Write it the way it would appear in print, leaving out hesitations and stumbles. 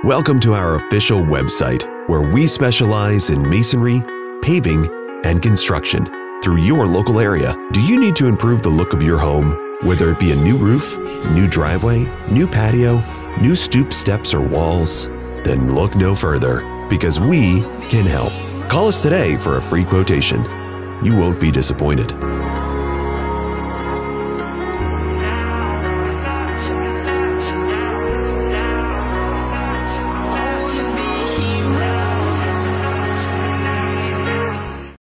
Welcome to our official website, where we specialize in masonry, paving, and construction through your local area. Do you need to improve the look of your home? Whether it be a new roof, new driveway, new patio, new stoop steps or walls? Then look no further, because we can help. Call us today for a free quotation. You won't be disappointed.